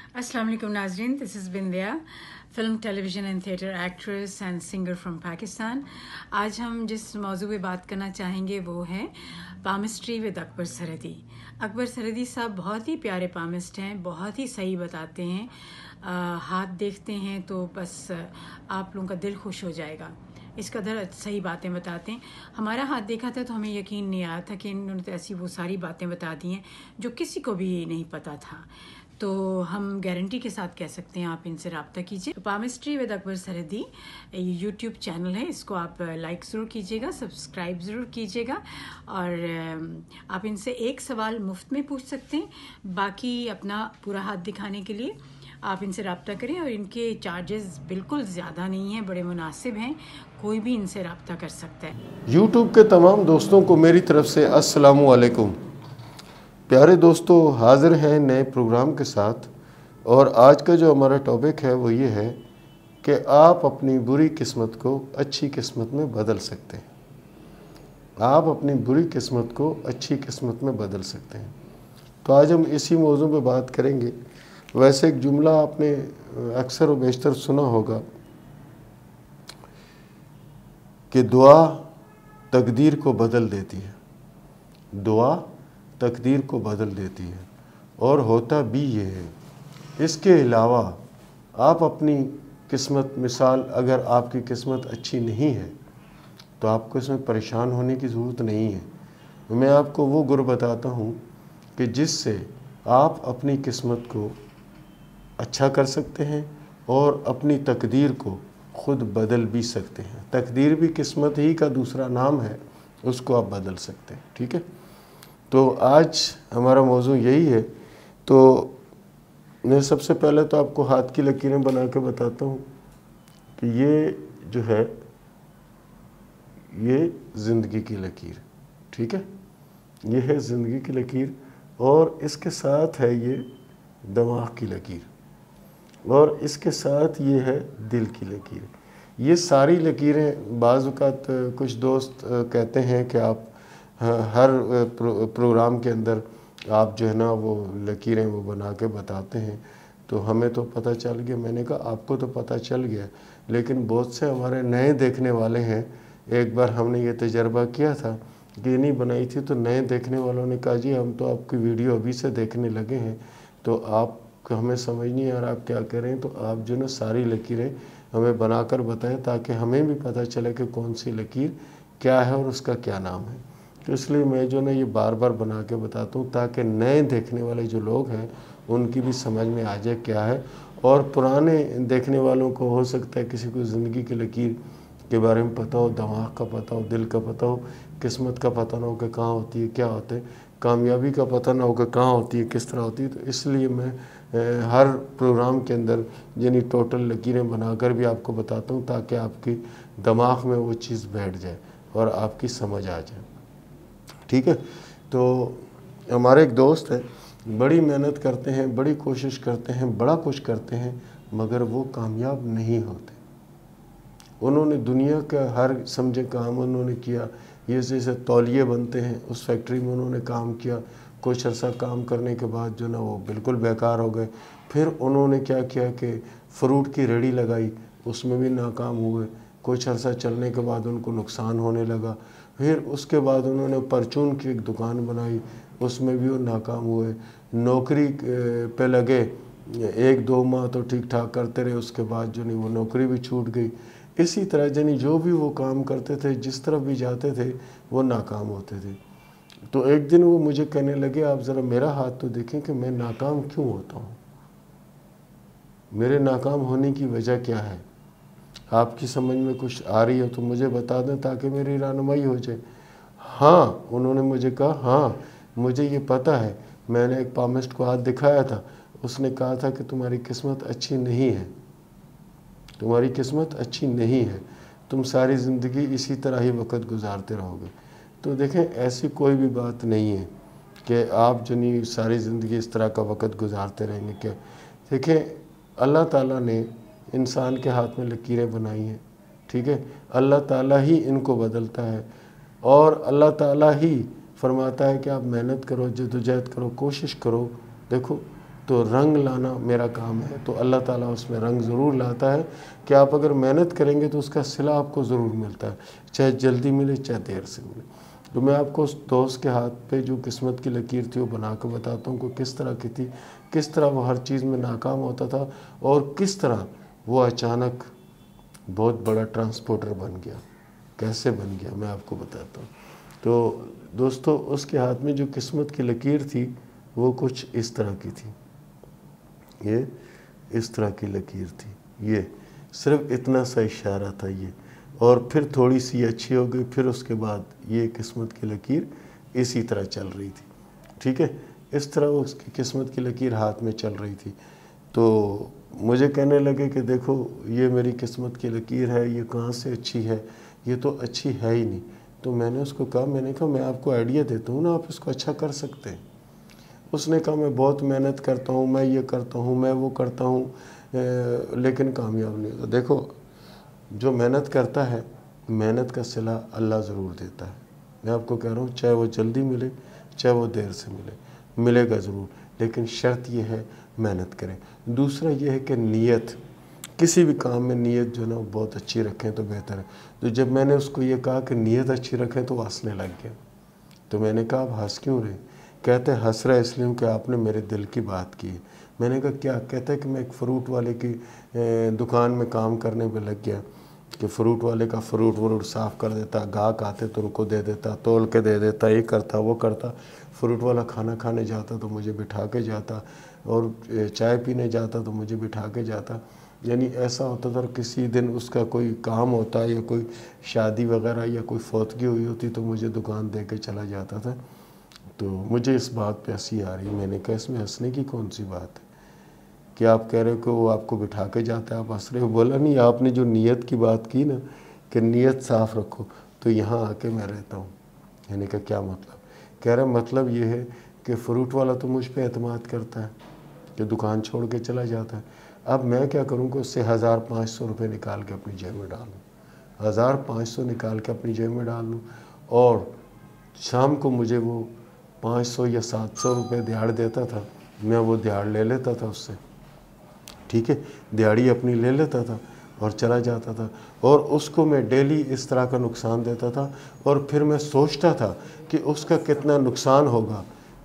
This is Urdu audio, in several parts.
अस्सलाम वालेकुम नाज़रीन, this is Bindiya, film television and theatre actress and singer from Pakistan. आज हम जिस मौजू पे बात करना चाहेंगे वो है पामिस्ट्री विद अकबर सरहदी। अकबर सरहदी साहब बहुत ही प्यारे पामिस्ट हैं, बहुत ही सही बताते हैं। हाथ देखते हैं तो बस आप लोगों का दिल खुश हो जाएगा, इस कदर सही बातें बताते हैं। हमारा हाथ देखा था तो हमें यकीन नहीं आया था कि इन्होंने तो ऐसी वो सारी बातें बता दी हैं जो किसी को भी नहीं पता था। तो हम गारंटी के साथ कह सकते हैं आप इनसे रब्ता कीजिए। तो पामिस्ट्री विद अकबर सरहदी यूट्यूब चैनल है, इसको आप लाइक ज़रूर कीजिएगा, सब्सक्राइब ज़रूर कीजिएगा और आप इनसे एक सवाल मुफ्त में पूछ सकते हैं। बाकी अपना पूरा हाथ दिखाने के लिए आप इनसे रब्ता करें और इनके चार्जेस बिल्कुल ज़्यादा नहीं हैं, बड़े मुनासिब हैं, कोई भी इनसे रब्ता कर सकता है। यूट्यूब के तमाम दोस्तों को मेरी तरफ से अस्सलामु अलैकुम। प्यारे दोस्तों, हाज़िर हैं नए प्रोग्राम के साथ और आज का जो हमारा टॉपिक है वो ये है कि आप अपनी बुरी किस्मत को अच्छी किस्मत में बदल सकते हैं। आप अपनी बुरी किस्मत को अच्छी किस्मत में बदल सकते हैं। तो आज हम इसी मौजू पे बात करेंगे। वैसे एक जुमला आपने अक्सर व बेशतर सुना होगा कि दुआ तकदीर को बदल देती है, दुआ तकदीर को बदल देती है, और होता भी ये है। इसके अलावा आप अपनी किस्मत, मिसाल अगर आपकी किस्मत अच्छी नहीं है तो आपको इसमें परेशान होने की ज़रूरत नहीं है। मैं आपको वो गुर बताता हूँ कि जिससे आप अपनी किस्मत को अच्छा कर सकते हैं और अपनी तकदीर को ख़ुद बदल भी सकते हैं। तकदीर भी किस्मत ही का दूसरा नाम है, उसको आप बदल सकते हैं। ठीक है, तो आज हमारा मौजू यही है। तो मैं सबसे पहले तो आपको हाथ की लकीरें बना के बताता हूँ कि ये जो है ये ज़िंदगी की लकीर, ठीक है, ये है ज़िंदगी की लकीर और इसके साथ है ये दिमाग की लकीर और इसके साथ ये है दिल की लकीर। ये सारी लकीरें बाज़ औक़ात कुछ दोस्त कहते हैं कि आप हर प्रोग्राम के अंदर आप जो है ना वो लकीरें वो बना के बताते हैं, तो हमें तो पता चल गया। मैंने कहा आपको तो पता चल गया, लेकिन बहुत से हमारे नए देखने वाले हैं। एक बार हमने ये तजर्बा किया था कि नहीं बनाई थी, तो नए देखने वालों ने कहा जी हम तो आपकी वीडियो अभी से देखने लगे हैं, तो आप हमें समझ नहीं आ रहा आप क्या कर रहे हैं, तो आप जो ना सारी लकीरें हमें बनाकर बताएं ताकि हमें भी पता चले कि कौन सी लकीर क्या है और उसका क्या नाम है। तो इसलिए मैं जो ना ये बार बार बना के बताता हूँ ताकि नए देखने वाले जो लोग हैं उनकी भी समझ में आ जाए क्या है, और पुराने देखने वालों को हो सकता है किसी को ज़िंदगी की लकीर के बारे में पता हो, दिमाग का पता हो, दिल का पता हो, किस्मत का पता ना हो कि कहाँ होती है, क्या होते हैं, कामयाबी का पता ना हो कि कहाँ होती है, किस तरह होती है। तो इसलिए मैं हर प्रोग्राम के अंदर यानी टोटल लकीरें बनाकर भी आपको बताता हूँ ताकि आपकी दिमाग में वो चीज़ बैठ जाए और आपकी समझ आ जाए। ठीक है, तो हमारे एक दोस्त है, बड़ी मेहनत करते हैं, बड़ी कोशिश करते हैं, बड़ा कुछ करते हैं, मगर वो कामयाब नहीं होते। उन्होंने दुनिया का हर समझे काम उन्होंने किया। ये जैसे तौलिए बनते हैं, उस फैक्ट्री में उन्होंने काम किया, कुछ अर्सा काम करने के बाद जो ना वो बिल्कुल बेकार हो गए। फिर उन्होंने क्या किया कि फ्रूट की रेड़ी लगाई, उसमें भी नाकाम हुए। कुछ अर्सा चलने के बाद उनको नुकसान होने लगा। फिर उसके बाद उन्होंने परचून की एक दुकान बनाई, उसमें भी वो नाकाम हुए। नौकरी पे लगे, 1-2 माह तो ठीक ठाक करते रहे, उसके बाद जो नहीं वो नौकरी भी छूट गई। इसी तरह यानी जो भी वो काम करते थे, जिस तरफ भी जाते थे, वो नाकाम होते थे। तो एक दिन वो मुझे कहने लगे आप ज़रा मेरा हाथ तो देखें कि मैं नाकाम क्यों होता हूँ, मेरे नाकाम होने की वजह क्या है। आपकी समझ में कुछ आ रही है तो मुझे बता दें ताकि मेरी रहनुमाई हो जाए। हाँ, उन्होंने मुझे कहा हाँ मुझे ये पता है, मैंने एक पामिस्ट को हाथ दिखाया था, उसने कहा था कि तुम्हारी किस्मत अच्छी नहीं है, तुम्हारी किस्मत अच्छी नहीं है, तुम सारी ज़िंदगी इसी तरह ही वक्त गुजारते रहोगे। तो देखें ऐसी कोई भी बात नहीं है कि आप जो नहीं सारी ज़िंदगी इस तरह का वक्त गुजारते रहेंगे। क्या देखें, अल्लाह ताला ने इंसान के हाथ में लकीरें बनाई हैं, ठीक है, अल्लाह ताला ही इनको बदलता है और अल्लाह ताला ही फरमाता है कि आप मेहनत करो, जद्दोजहद करो, कोशिश करो। देखो تو رنگ لانا میرا کام ہے، تو اللہ تعالیٰ اس میں رنگ ضرور لاتا ہے کہ آپ اگر محنت کریں گے تو اس کا صلہ آپ کو ضرور ملتا ہے، چاہے جلدی ملے چاہے دیر سے ملے۔ تو میں آپ کو اس دوست کے ہاتھ پہ جو قسمت کی لکیر تھی وہ بنا کے بتاتا ہوں کہ کس طرح کی تھی، کس طرح وہ ہر چیز میں ناکام ہوتا تھا اور کس طرح وہ اچانک بہت بڑا ٹرانسپورٹر بن گیا، کیسے بن گیا میں آپ کو بتاتا ہوں۔ تو دوستو اس کے ہاتھ میں جو قسمت کی لکیر تھی وہ کچھ اس طرح کی تھی، یہ اس طرح کی لکیر تھی، یہ صرف اتنا سا اشارہ تھا یہ، اور پھر تھوڑی سی اچھی ہو گئی، پھر اس کے بعد یہ قسمت کی لکیر اسی طرح چل رہی تھی، ٹھیک ہے، اس طرح اس کی قسمت کی لکیر ہاتھ میں چل رہی تھی۔ تو مجھے کہنے لگے کہ دیکھو یہ میری قسمت کی لکیر ہے، یہ کہاں سے اچھی ہے، یہ تو اچھی ہے ہی نہیں۔ تو میں نے اس کو کہا، میں نے کہا میں آپ کو آئیڈیا دیتا ہوں نا، آپ اس کو اچھا کر سکتے ہیں۔ اس نے کہا میں بہت محنت کرتا ہوں، میں یہ کرتا ہوں، میں وہ کرتا ہوں، لیکن کامیاب نہیں ہوتا۔ دیکھو جو محنت کرتا ہے محنت کا صلہ اللہ ضرور دیتا ہے، میں آپ کو کہہ رہا ہوں، چاہے وہ جلدی ملے چاہے وہ دیر سے ملے گا ضرور، لیکن شرط یہ ہے محنت کریں۔ دوسرا یہ ہے کہ نیت، کسی بھی کام میں نیت جو ہے نا وہ بہت اچھی رکھیں تو بہتر ہے۔ تو جب میں نے اس کو یہ کہا کہ نیت اچھی رکھیں تو وہ ہنسنے لگ گیا۔ تو میں نے کہا آپ ہنس کیوں رہے؟ کہتے ہیں ہنس رہا ہے اس لیے کہ آپ نے میرے دل کی بات کی ہے۔ میں نے کہا کیا؟ کہتا ہے کہ میں ایک فروٹ والے کی دکان میں کام کرنے پہ لگ گیا کہ فروٹ والے کا فروٹ صاف کر دیتا، گاہک آتے تو ان کو دے دیتا، تول کے دے دیتا، یہ کرتا وہ کرتا۔ فروٹ والا کھانا کھانے جاتا تو مجھے بٹھا کے جاتا، اور چائے پینے جاتا تو مجھے بٹھا کے جاتا۔ یعنی ایسا ہوتا تھا، اور کسی دن اس کا کوئی کام ہوتا یا کوئی شادی وغیرہ یا کوئی فوتگی ہوئی ہوتی تو مجھے دکان دے کے چلا جاتا تھا۔ تو مجھے اس بات پہ ہنسی آ رہی، میں نے کہا اس میں ہنسنے کی کون سی بات ہے کہ آپ کہہ رہے ہو کہ وہ آپ کو بٹھا کے جاتا ہے، آپ ہنس رہے ہو؟ بولا نہیں، آپ نے جو نیت کی بات کی نا کہ نیت صاف رکھو، تو یہاں آ کے میں رہتا ہوں۔ میں نے کہا کیا مطلب؟ کہہ رہا مطلب یہ ہے کہ فروٹ والا تو مجھ پہ اعتماد کرتا ہے کہ دکان چھوڑ کے چلا جاتا ہے، اب میں کیا کروں کہ اس سے 1500 روپے نکال کے اپنی جیب میں ڈال لوں، 1500 نکال کے اپنی جیب میں ڈال لوں، اور شام کو مجھے وہ 500 یا 700 روپے دیہاڑ دیتا تھا، میں وہ دیہاڑ لے لیتا تھا اس سے، ٹھیک ہے، دیہاڑی اپنی لے لیتا تھا اور چلا جاتا تھا، اور اس کو میں ڈیلی اس طرح کا نقصان دیتا تھا، اور پھر میں سوچتا تھا کہ اس کا کتنا نقصان ہوگا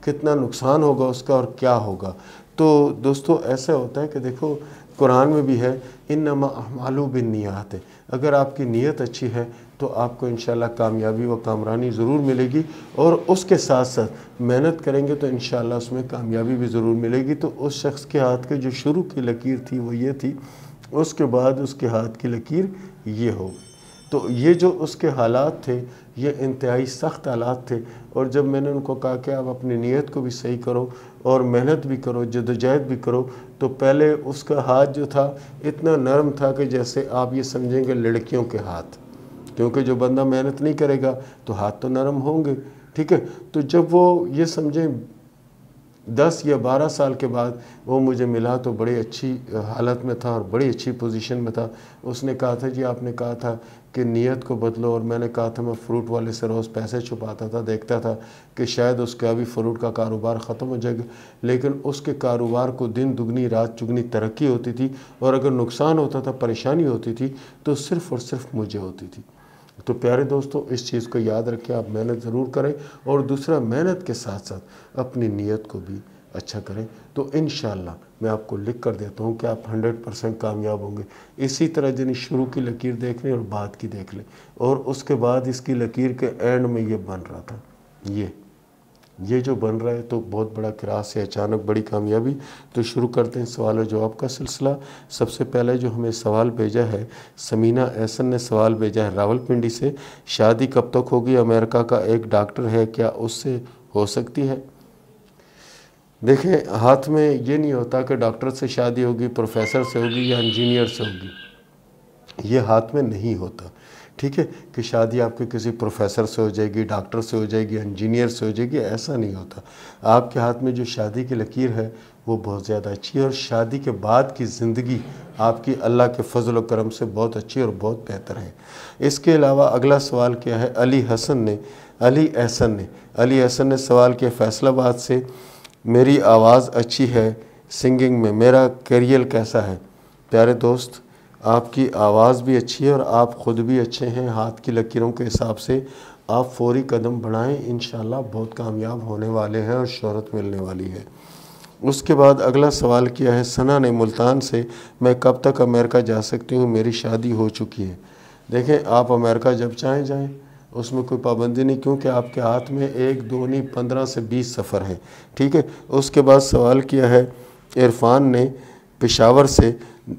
اس کا اور کیا ہوگا۔ تو دوستو ایسا ہوتا ہے کہ دیکھو قرآن میں بھی ہے انما الاعمال بالنیات، اگر آپ کی نیت اچھی ہے تو آپ کو انشاءاللہ کامیابی و کامرانی ضرور ملے گی، اور اس کے ساتھ ساتھ محنت کریں گے تو انشاءاللہ اس میں کامیابی بھی ضرور ملے گی۔ تو اس شخص کے ہاتھ کے جو شروع کی لکیر تھی وہ یہ تھی، اس کے بعد اس کے ہاتھ کی لکیر یہ ہو گئی۔ تو یہ جو اس کے حالات تھے یہ انتہائی سخت حالات تھے، اور جب میں نے ان کو کہا کہ آپ اپنی نیت کو بھی صحیح کرو اور محنت بھی کرو، جدوجہد بھی کرو، تو پہلے اس کا ہاتھ جو تھا اتنا نرم تھا کہ جیسے آپ یہ سمجھیں گے لڑکیوں کے ہاتھ، کیونکہ جو بندہ محنت نہیں کرے گا تو ہاتھ تو نرم ہوں گے، ٹھیک ہے۔ تو جب وہ یہ سمجھیں 10 یا 12 سال کے بعد وہ مجھے ملا تو بڑی اچھی حالت میں تھا اور بڑی اچھی پوزیشن میں تھا۔ اس نے کہا تھا جی آپ نے کہا تھا کہ نیت کو بدلو، اور میں نے کہا تھا میں فروٹ والے سے روز پیسے چھپاتا تھا، دیکھتا تھا کہ شاید اس کا بھی فروٹ کا کاروبار ختم ہو جائے گا، لیکن اس کے کاروبار کو دن دگنی رات چگنی ترقی ہوتی تھی، اور اگر نقصان ہوتا تھا، پریشانی ہوتی تھی تو صرف اور صرف مجھے ہوتی تھی۔ تو پیارے دوستو اس چیز کو یاد رکھیں، آپ محنت ضرور کریں، اور دوسرا محنت کے ساتھ ساتھ اپنی نیت کو بھی اچھا کریں، تو انشاءاللہ میں آپ کو لکھ کر دیتا ہوں کہ آپ 100% کامیاب ہوں گے۔ اسی طرح جنہیں شروع کی لکیر دیکھ لیں اور بعد کی دیکھ لیں، اور اس کے بعد اس کی لکیر کے اینڈ میں یہ بن رہا تھا، یہ جو بن رہا ہے تو بہت بڑا قراء سے اچانک بڑی کامیابی۔ تو شروع کرتے ہیں سوال و جواب کا سلسلہ۔ سب سے پہلے جو ہمیں سوال بھیجا ہے سمینہ احسن نے سوال بھیجا ہے راولپنڈی سے، شادی کب تک ہوگی؟ امریکہ کا ایک ڈاکٹر ہے، کیا اس سے ہو سکتی ہے؟ دیکھیں ہاتھ میں یہ نہیں ہوتا کہ ڈاکٹر سے شادی ہوگی، پروفیسر سے ہوگی یا انجینئر سے ہوگی، یہ ہاتھ میں نہیں ہوتا، ٹھیک ہے، کہ شادی آپ کے کسی پروفیسر سے ہو جائے گی، ڈاکٹر سے ہو جائے گی، انجینئر سے ہو جائے گی، ایسا نہیں ہوتا۔ آپ کے ہاتھ میں جو شادی کی لکیر ہے وہ بہت زیادہ اچھی ہے، اور شادی کے بعد کی زندگی آپ کی اللہ کے فضل و کرم سے بہت اچھی اور بہت بہتر ہے۔ اس کے علاوہ اگلا سوال کیا ہے؟ علی احسن نے سوال کیا فیصل آباد سے، میری آواز اچھی ہے، سنگنگ میں میرا کیریئر کیسا ہے؟ پیارے دوست، آپ کی آواز بھی اچھی ہے اور آپ خود بھی اچھے ہیں. ہاتھ کی لکیروں کے حساب سے آپ فوری قدم بڑھائیں، انشاءاللہ بہت کامیاب ہونے والے ہیں اور شہرت ملنے والی ہے. اس کے بعد اگلا سوال کیا ہے ثنا نے ملتان سے، میں کب تک امریکہ جا سکتی ہوں؟ میری شادی ہو چکی ہے. دیکھیں، آپ امریکہ جب چاہیں جائیں، اس میں کوئی پابندی نہیں، کیونکہ آپ کے ہاتھ میں 1 2 نہیں 15 سے 20 سفر ہیں. ٹھیک ہے. اس کے بعد سوال کیا ہے عرفان نے پشاور سے،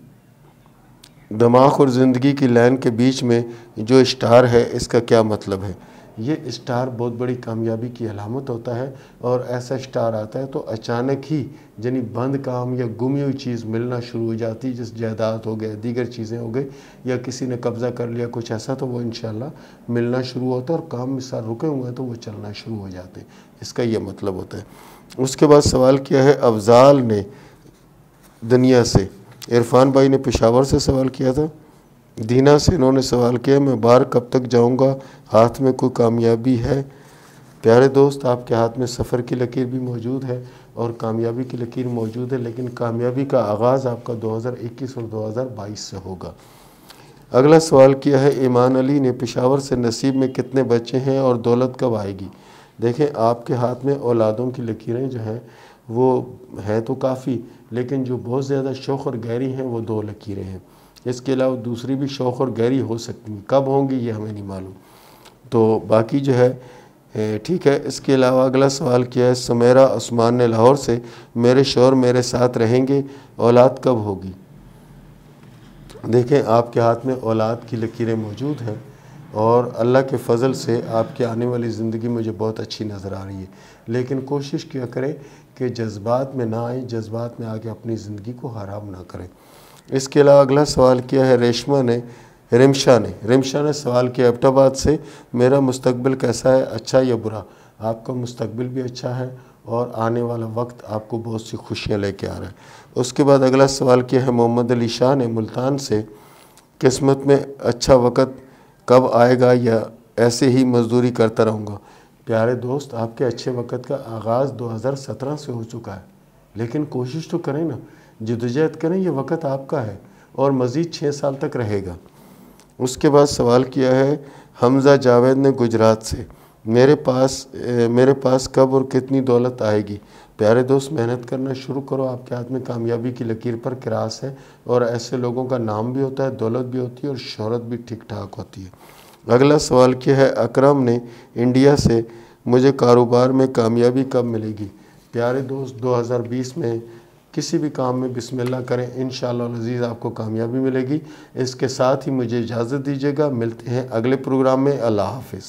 دماغ اور زندگی کی لائن کے بیچ میں جو اسٹار ہے اس کا کیا مطلب ہے؟ یہ اسٹار بہت بڑی کامیابی کی علامت ہوتا ہے، اور ایسا اسٹار آتا ہے تو اچانک ہی یعنی بند کام یا گمی ہوئی چیز ملنا شروع ہو جاتی، جس جائیداد ہو گئے، دیگر چیزیں ہو گئی، یا کسی نے قبضہ کر لیا کچھ ایسا، تو وہ انشاءاللہ ملنا شروع ہوتا ہے، اور کام مثال رکے ہوئے ہیں تو وہ چلنا شروع ہو جاتے ہیں. اس کا یہ مطلب ہوتا ہے. اس کے بعد سوال کیا ہے افضال نے دنیا سے، عرفان بھائی نے پشاور سے سوال کیا تھا. دینا سے انہوں نے سوال کیا میں باہر کب تک جاؤں گا؟ ہاتھ میں کوئی کامیابی ہے؟ پیارے دوست، آپ کے ہاتھ میں سفر کی لکیر بھی موجود ہے اور کامیابی کی لکیر موجود ہے، لیکن کامیابی کا آغاز آپ کا 2021 اور 2022 سے ہوگا. اگلا سوال کیا ہے ایمان علی نے پشاور سے، نصیب میں کتنے بچے ہیں اور دولت کب آئے گی؟ دیکھیں، آپ کے ہاتھ میں اولادوں کی لکیریں جو ہیں وہ ہیں تو کافی، لیکن جو بہت زیادہ شوخ اور گہری ہیں وہ 2 لکیریں ہیں. اس کے علاوہ دوسری بھی شوخ اور گہری ہو سکتی ہیں، کب ہوں گی یہ ہمیں نہیں معلوم. تو باقی جو ہے ٹھیک ہے. اس کے علاوہ اگلا سوال کیا ہے سمیرہ عثمان نے لاہور سے، میرے شوہر میرے ساتھ رہیں گے، اولاد کب ہوگی؟ دیکھیں، آپ کے ہاتھ میں اولاد کی لکیریں موجود ہیں، اور اللہ کے فضل سے آپ کی آنے والی زندگی مجھے بہت اچھی نظر آ رہی ہے، لیکن کوشش کیا کریں کہ جذبات میں نہ آئیں، جذبات میں آ کے اپنی زندگی کو حرام نہ کریں. اس کے علاوہ اگلا سوال کیا ہے رمشا نے سوال کیا ایبٹ آباد سے، میرا مستقبل کیسا ہے، اچھا یا برا؟ آپ کا مستقبل بھی اچھا ہے، اور آنے والا وقت آپ کو بہت سی خوشیاں لے کے آ رہا ہے. اس کے بعد اگلا سوال کیا ہے محمد علی شاہ نے ملتان سے، قسمت میں اچھا وقت کب آئے گا یا ایسے ہی مزدوری کرتا رہوں گا؟ پیارے دوست، آپ کے اچھے وقت کا آغاز 2017 سے ہو چکا ہے، لیکن کوشش تو کریں نا، جدوجہد کریں، یہ وقت آپ کا ہے اور مزید 6 سال تک رہے گا. اس کے بعد سوال کیا ہے حمزہ جاوید نے گجرات سے، میرے پاس کب اور کتنی دولت آئے گی؟ پیارے دوست، محنت کرنا شروع کرو، آپ کے ہاتھ میں کامیابی کی لکیر پر کراس ہے، اور ایسے لوگوں کا نام بھی ہوتا ہے، دولت بھی ہوتی ہے، اور شہرت بھی ٹھیک ٹھاک ہوتی ہے. اگلا سوال کیا ہے اکرم نے انڈیا سے، مجھے کاروبار میں کامیابی کب ملے گی؟ پیارے دوست، 2020 میں کسی بھی کام میں بسم اللہ کریں، انشاءاللہ العزیز آپ کو کامیابی ملے گی. اس کے ساتھ ہی مجھے اجازت دیجیے گا، ملتے ہیں اگلے پروگرام میں. اللہ حافظ.